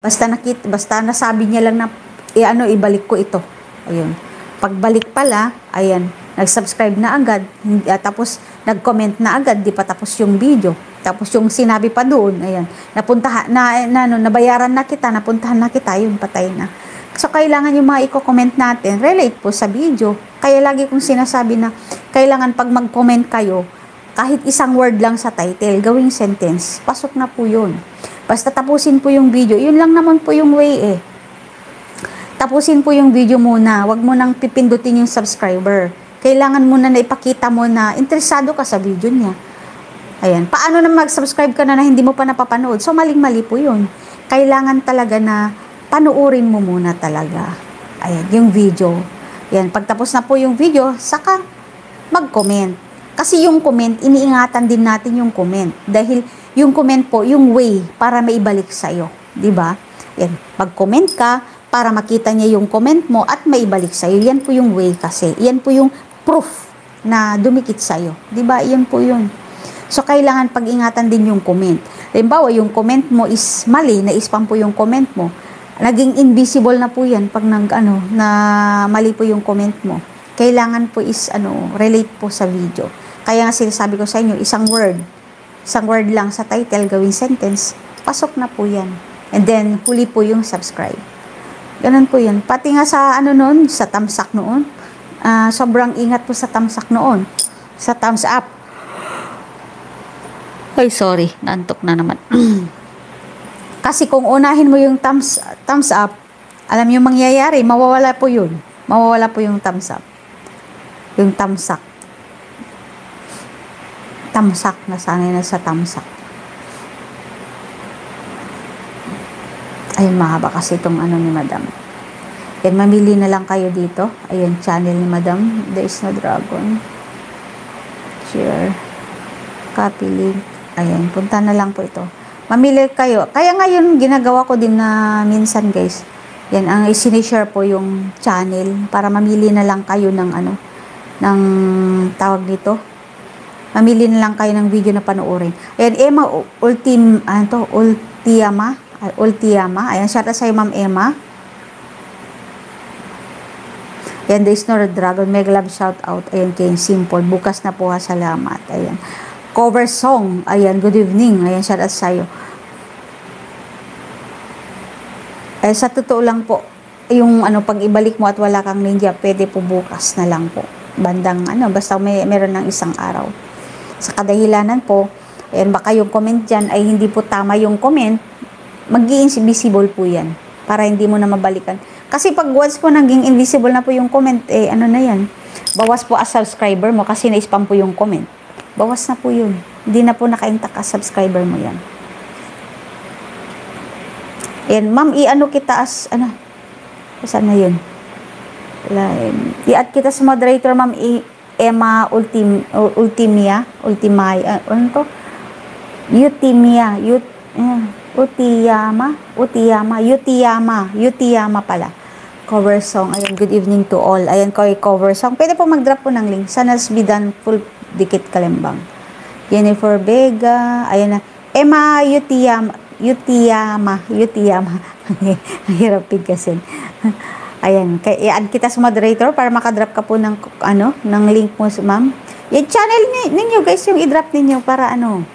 Basta nasabi niya lang na ibalik ko ito. Ayun. Pagbalik pala, ayan, nag-subscribe na agad, tapos nag-comment na agad, di pa tapos yung video. Tapos yung sinabi pa doon, ayan, nabayaran na kita, napuntahan na kita, yun, patay na. So, kailangan yung mga i-comment natin, relate po sa video. Kaya lagi kong sinasabi na, kailangan pag mag-comment kayo, kahit isang word lang sa title, gawing sentence, pasok na po yun. Basta tapusin po yung video, yun lang naman po yung way Tapusin po yung video muna, wag mo nang pipindutin yung subscriber. Kailangan muna na ipakita mo na interesado ka sa video niya. Ayan, paano na mag-subscribe ka na hindi mo pa napapanood? So, maling-mali po yun. Kailangan talaga na panuurin mo muna talaga. Ayan, yung video. Ayan, pagtapos na po yung video, saka mag-comment. Kasi yung comment, iniingatan din natin yung comment. Dahil yung comment po, yung way para maibalik sa'yo. Diba? Yan, mag-comment ka para makita niya yung comment mo at maibalik sa'yo. Yan po yung way kasi. Yan po yung proof na dumikit sa'yo. Diba? Yan po yun. So, kailangan pag-ingatan din yung comment. Halimbawa, yung comment mo is mali, na-spam po yung comment mo. Naging invisible na po yan pag na mali po yung comment mo. Kailangan po is relate po sa video. Kaya nga sinasabi ko sa inyo, isang word lang sa title, gawing sentence, pasok na po yan. And then, huli po yung subscribe. Ganun po yan. Pati nga sa sa thumbs-up noon, sobrang ingat po sa thumbs-up noon. Sa thumbs up. Ay, sorry, naantok na naman. Kasi kung unahin mo yung thumbs up, alam yung mangyayari, mawawala po yun. Mawawala po yung thumbs up. Yung thumbs up. Tamsak, nasanay na sa tamsak. Ayun, mahaba kasi itong ni Madam. Yan, mamili na lang kayo dito. Ayun, channel ni Madam. There is no dragon. Share. Copy link. Ayun, punta na lang po ito. Mamili kayo. Kaya ngayon, ginagawa ko din na minsan, guys. Yan, ang isinishare po yung channel para mamili na lang kayo ng ng tawag dito. Mamili na lang kayo ng video na panoorin. Ayan, Emma Ultiama. Ayan, shout out sa'yo, Ma'am Emma. Ayan, there is no dragon. Mega love shout out. Ayan, kay Simple. Bukas na po ha, salamat. Ayan. Cover song. Ayan, good evening. Ayan, shout out sa'yo. Eh, sa totoo lang po, yung pag ibalik mo at wala kang ninja, pwede po bukas na lang po. Bandang basta meron ng isang araw. Sa kadahilanan po, ayan, baka yung comment dyan ay hindi po tama yung comment, magiging invisible po yan, para hindi mo na mabalikan. Kasi pag once po naging invisible na po yung comment, na yan, bawas po as subscriber mo kasi na-spam po yung comment. Bawas na po yun. Hindi na po naka-intact as subscriber mo yan. Ayan, ma'am, kita as, saan na yun? I-add kita sa moderator, ma'am, Emma Ultimia, Utiyama pala. Cover song. Ayan, good evening to all. Ayan, cover song. Pwede po mag-drop po ng link. Sanals Bidan, full dikit Kalembang. Jennifer Vega. Ayan na. Emma Utiyama. Ang hirap bigkasin. Ayan, i-add kita sa moderator para makadrop ka po ng ng link mo, ma'am. Yung channel ninyo, guys, yung i-drop ninyo para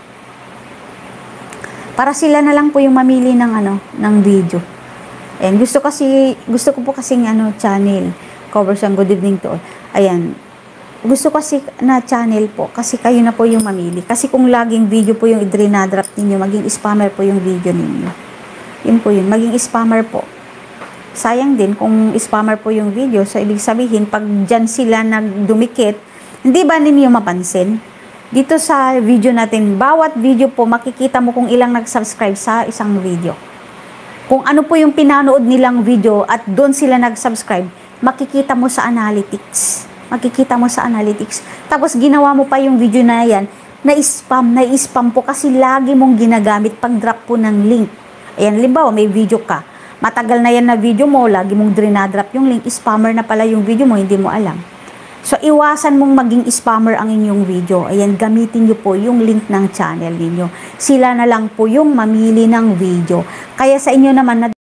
para sila na lang po yung mamili ng video. And gusto ko po kasing channel. Cover siyang good evening to all. Ayan. Gusto kasi na channel po kasi kayo na po yung mamili. Kasi kung laging video po yung i-drop ninyo, maging spammer po yung video ninyo. Yun po yun, maging spammer po. Sayang din kung spammer po yung video. So, ibig sabihin, pag dyan sila nagdumikit, hindi ba ninyo mapansin? Dito sa video natin, bawat video po, makikita mo kung ilang nag-subscribe sa isang video. Kung ano po yung pinanood nilang video at doon sila nag-subscribe, makikita mo sa analytics. Makikita mo sa analytics. Tapos, ginawa mo pa yung video na yan, na-spam po kasi lagi mong ginagamit pag-drop po ng link. Ayan, limbawa, may video ka. Matagal na yan na video mo, lagi mong dinadrop yung link, spammer na pala yung video mo, hindi mo alam. So, iwasan mong maging spammer ang inyong video. Ayan, gamitin nyo po yung link ng channel ninyo. Sila na lang po yung mamili ng video. Kaya sa inyo naman na